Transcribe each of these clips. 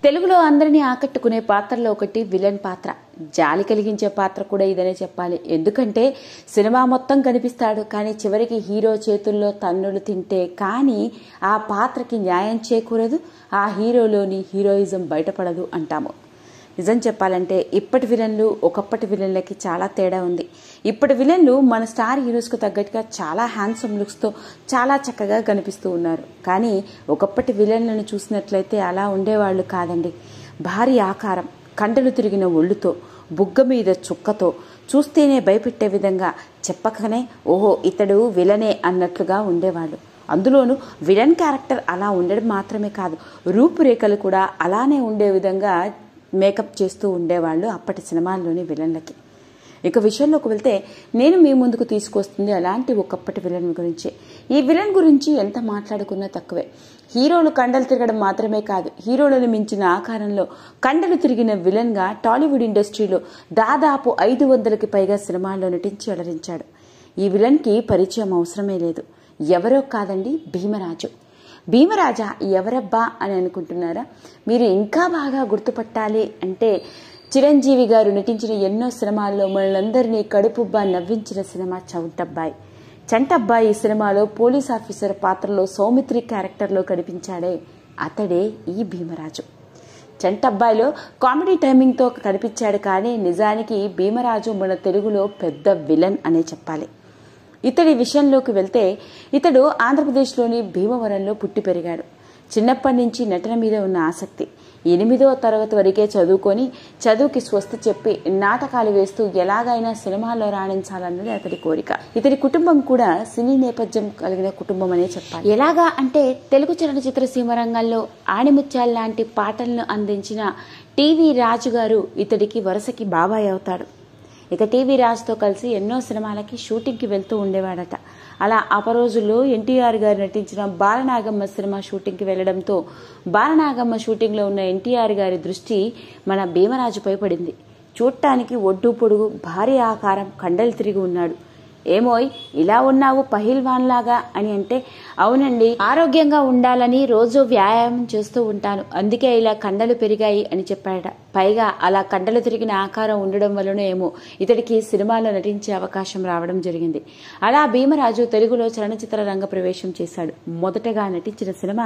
తెలుగులో అందరినీ ఆకట్టుకునే పాత్రలో ఒకటి విలన్ పాత్ర. జాలి కలిగించే పాత్ర కూడా ఇదనే చెప్పాలి. ఎందుకంటే సినిమా మొత్తం కనిపిస్తాడు, కానీ చివరికి హీరో చేతుల్లో తన్నులు తింటే కానీ ఆ పాత్రకి న్యాయం చేకూరదు, ఆ హీరోలోని హీరోయిజం బయటపడదు అంటాము. నిజం చెప్పాలంటే ఇప్పటి విలన్లు ఒకప్పటి విలన్లకి చాలా తేడా ఉంది. ఇప్పటి విలన్లు మన స్టార్ హీరోస్కు తగ్గట్టుగా చాలా హ్యాండ్సమ్ లుక్స్తో చాలా చక్కగా కనిపిస్తూ ఉన్నారు. కానీ ఒకప్పటి విలన్లను చూసినట్లయితే అలా ఉండేవాళ్ళు కాదండి. భారీ ఆకారం, కండలు తిరిగిన ఒళ్ళుతో, బుగ్గ మీద చుక్కతో, చూస్తేనే భయపెట్టే విధంగా, చెప్పకనే ఓహో ఇతడు విలనే అన్నట్లుగా ఉండేవాళ్ళు. అందులోనూ విలన్ క్యారెక్టర్ అలా ఉండడం మాత్రమే కాదు, రూపురేఖలు కూడా అలానే ఉండే విధంగా మేకప్ చేస్తూ ఉండేవాళ్ళు అప్పటి సినిమాల్లోని విలన్లకి. ఇక విషయంలోకి వెళ్తే నేను మీ ముందుకు తీసుకొస్తుంది అలాంటి ఒకప్పటి విలన్ గురించి. ఈ విలన్ గురించి ఎంత మాట్లాడుకున్నా తక్కువే. హీరోలు కండలు తిరగడం మాత్రమే కాదు, హీరోలను మించిన ఆకారంలో కండలు తిరిగిన విలన్గా టాలీవుడ్ ఇండస్ట్రీలో దాదాపు 500కి పైగా సినిమాల్లో నటించి అలరించాడు. ఈ విలన్కి పరిచయం అవసరమే లేదు. ఎవరో కాదండి, భీమరాజు. భీమరాజా ఎవరబ్బా అని అనుకుంటున్నారా? మీరు ఇంకా బాగా గుర్తుపట్టాలి అంటే చిరంజీవి గారు నటించిన ఎన్నో సినిమాల్లో మనందరినీ కడుపుబ్బా నవ్వించిన సినిమా చంటబ్బాయి. చంటబ్బాయి ఈ సినిమాలో పోలీస్ ఆఫీసర్ పాత్రలో సౌమిత్రి క్యారెక్టర్లో కనిపించాడే, అతడే ఈ భీమరాజు. చంటబ్బాయిలో కామెడీ టైమింగ్తో కనిపించాడు, కానీ నిజానికి భీమరాజు మన తెలుగులో పెద్ద విలన్ అనే చెప్పాలి. ఇతడి విషయంలోకి వెళ్తే ఇతడు ఆంధ్రప్రదేశ్లోని భీమవరంలో పుట్టి పెరిగాడు. చిన్నప్పటి నుంచి నటన మీద ఉన్న ఆసక్తి. 8వ తరగతి వరకే చదువుకొని చదువుకి స్వస్తి చెప్పి నాటకాలు వేస్తూ ఎలాగైనా సినిమాల్లో రాణించాలన్నది అతడి కోరిక. ఇతడి కుటుంబం కూడా సినీ నేపథ్యం కలిగిన కుటుంబం అనే చెప్పాలి. ఎలాగా అంటే తెలుగు చలనచిత్ర సీమ రంగంలో ఆణిముత్యాల లాంటి పాటలను అందించిన టీవీ రాజు గారు ఇతడికి వరుసకి బాబాయ్ అవుతాడు. ఇక టీవీ రాజుతో కలిసి ఎన్నో సినిమాలకి షూటింగ్కి వెళ్తూ ఉండేవాడట. అలా అపరోజుల్లో ఎన్టీఆర్ గారు నటించిన బాలనాగమ్మ సినిమా షూటింగ్కి వెళ్లడంతో బాలనాగమ్మ షూటింగ్లో ఉన్న ఎన్టీఆర్ గారి దృష్టి మన భీమరాజుపై పడింది. చూడటానికి ఒడ్డు పొడుగు, భారీ ఆకారం, కండలు తిరిగి ఉన్నాడు. ఏమోయ్ ఇలా ఉన్నావు పహిల్వాన్ లాగా అని అంటే, అవునండి ఆరోగ్యంగా ఉండాలని రోజు వ్యాయామం చేస్తూ ఉంటాను, అందుకే ఇలా కండలు పెరిగాయి అని చెప్పాడట. పైగా అలా కండలు తిరిగిన ఆకారం ఉండడం వలన ఏమో ఇతడికి సినిమాలో నటించే అవకాశం రావడం జరిగింది. అలా భీమరాజు తెలుగులో చలనచిత్ర రంగ ప్రవేశం చేశాడు. మొదటగా నటించిన సినిమా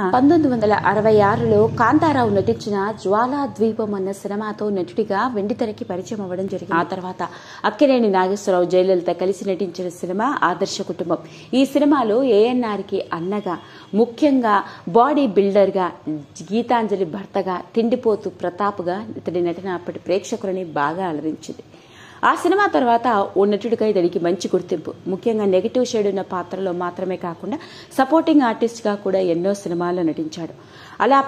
1966లో కాంతారావు నటించిన జ్వాలా ద్వీపం అన్న సినిమాతో నటుడిగా వెండితెరకి పరిచయం అవ్వడం జరిగింది. ఆ తర్వాత అక్కినేని నాగేశ్వరరావు, జయలలిత కలిసి నటించిన సినిమా ఆదర్శ కుటుంబం. ఈ సినిమాలో ఏఎన్ఆర్కి అన్నగా, ముఖ్యంగా బాడీ బిల్డర్గా, గీతాంజలి భర్తగా, తిండిపోతు ప్రతాప్గా ఇతడి నటన అప్పటి ప్రేక్షకులని బాగా అలరించింది. ఆ సినిమా తర్వాత ఓ నటుడిగా ఇతడికి మంచి గుర్తింపు. ముఖ్యంగా నెగిటివ్ షేడ్ ఉన్న పాత్రలో మాత్రమే కాకుండా సపోర్టింగ్ ఆర్టిస్ట్గా కూడా ఎన్నో సినిమాల్లో నటించాడు. అలా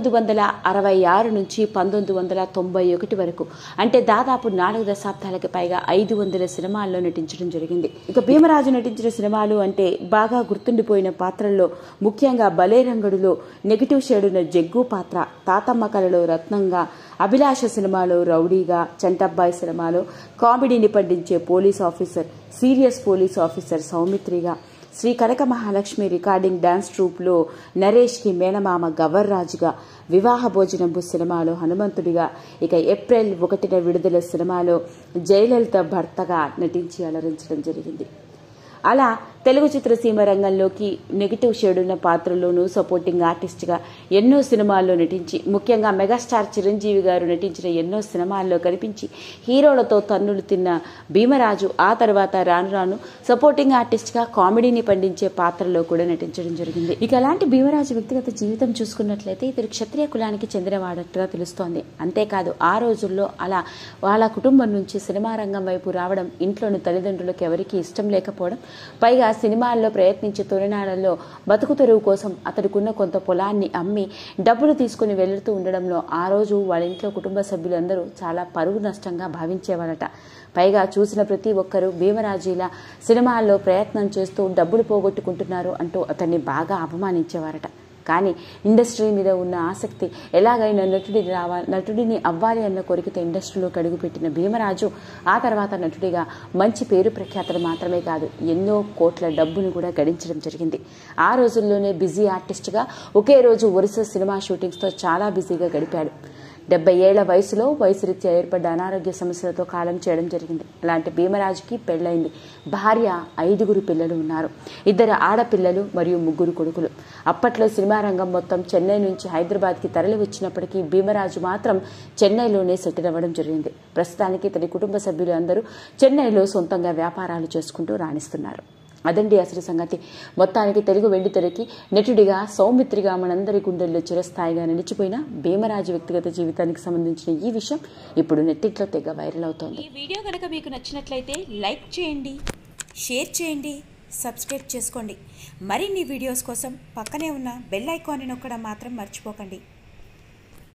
1966 నుంచి 1991 వరకు, అంటే దాదాపు 4 దశాబ్దాలకు పైగా 500 సినిమాల్లో నటించడం జరిగింది. ఇక భీమరాజు నటించిన సినిమాలు అంటే బాగా గుర్తుండిపోయిన పాత్రల్లో ముఖ్యంగా బలే రంగడులో నెగిటివ్ షేడ్ ఉన్న జగ్గు పాత్ర, తాతమ్మ కలలో రత్నంగా, అభిలాష సినిమాలో రౌడీగా, చంటబ్బాయి సినిమాలో కామెడీని పండించే police officer, serious police officer సౌమిత్రిగా, శ్రీ కనక మహాలక్ష్మి రికార్డింగ్ డాన్స్ ట్రూప్లో నరేష్కి మేనమామ గవర్రాజుగా, వివాహ భోజనంబు సినిమాలో హనుమంతుడిగా, ఇక ఏప్రిల్ 1న విడుదల సినిమాలో జయలలిత భర్తగా నటించి అలరించడం జరిగింది. అలా తెలుగు చిత్రసీమ రంగంలోకి నెగిటివ్ షేడ్ ఉన్న పాత్రలోనూ సపోర్టింగ్ ఆర్టిస్ట్గా ఎన్నో సినిమాల్లో నటించి, ముఖ్యంగా మెగాస్టార్ చిరంజీవి గారు నటించిన ఎన్నో సినిమాల్లో కనిపించి హీరోలతో తన్నులు తిన్న భీమరాజు ఆ తర్వాత రాను రాను సపోర్టింగ్ ఆర్టిస్ట్గా కామెడీని పండించే పాత్రలో కూడా నటించడం జరిగింది. ఇక అలాంటి భీమరాజు వ్యక్తిగత జీవితం చూసుకున్నట్లయితే ఇతడు క్షత్రియ కులానికి చెందినవాడట్టుగా తెలుస్తోంది. అంతేకాదు ఆ రోజుల్లో అలా వాళ్ళ కుటుంబం నుంచి సినిమా రంగం వైపు రావడం ఇంట్లోని తల్లిదండ్రులకు ఎవరికీ ఇష్టం లేకపోవడం, పైగా సినిమాల్లో ప్రయత్నించే తొలినాళ్లలో బతుకు తెరువు కోసం అతడికున్న కొంత పొలాన్ని అమ్మి డబ్బులు తీసుకుని వెళ్తూ ఉండడంలో ఆ రోజు వాళ్ళ ఇంట్లో కుటుంబ సభ్యులందరూ చాలా పరువు నష్టంగా భావించేవారట. పైగా చూసిన ప్రతి ఒక్కరూ భీమరాజులా సినిమాల్లో ప్రయత్నం చేస్తూ డబ్బులు పోగొట్టుకుంటున్నారు అంటూ అతన్ని బాగా అవమానించేవారట. కానీ ఇండస్ట్రీ మీద ఉన్న ఆసక్తి, ఎలాగైనా నటుడిని అవ్వాలి అన్న కోరికతో ఇండస్ట్రీలోకి అడుగుపెట్టిన భీమరాజు ఆ తర్వాత నటుడిగా మంచి పేరు ప్రఖ్యాతలు మాత్రమే కాదు, ఎన్నో కోట్ల డబ్బును కూడా గడించడం జరిగింది. ఆ రోజుల్లోనే బిజీ ఆర్టిస్ట్గా ఒకే రోజు వరుస సినిమా షూటింగ్స్తో చాలా బిజీగా గడిపాడు. 70 ఏళ్ల వయసులో వయసురీత్యా ఏర్పడ్డ అనారోగ్య సమస్యలతో కాలం చేయడం జరిగింది. అలాంటి భీమరాజుకి పెళ్లైంది. భార్య, 5 పిల్లలు ఉన్నారు. 2 ఆడపిల్లలు మరియు 3 కొడుకులు. అప్పట్లో సినిమా రంగం మొత్తం చెన్నై నుంచి హైదరాబాద్కి తరలి వచ్చినప్పటికీ భీమరాజు మాత్రం చెన్నైలోనే సెటిల్ అవ్వడం జరిగింది. ప్రస్తుతానికి తన కుటుంబ సభ్యులు అందరూ చెన్నైలో సొంతంగా వ్యాపారాలు చేసుకుంటూ రాణిస్తున్నారు. అదండి అసలు సంగతి. మొత్తానికి తెలుగు వెండితెరకి నటుడిగా, సౌమిత్రిగా మనందరి గుండెల్లో చిరస్థాయిగా నిలిచిపోయిన భీమరాజు వ్యక్తిగత జీవితానికి సంబంధించిన ఈ విషయం ఇప్పుడు నెట్టింట్లో తెగ వైరల్ అవుతోంది. ఈ వీడియో కనుక మీకు నచ్చినట్లయితే లైక్ చేయండి, షేర్ చేయండి, సబ్స్క్రైబ్ చేసుకోండి. మరిన్ని వీడియోస్ కోసం పక్కనే ఉన్న బెల్ ఐకాన్ని నొక్కడం మాత్రం మర్చిపోకండి.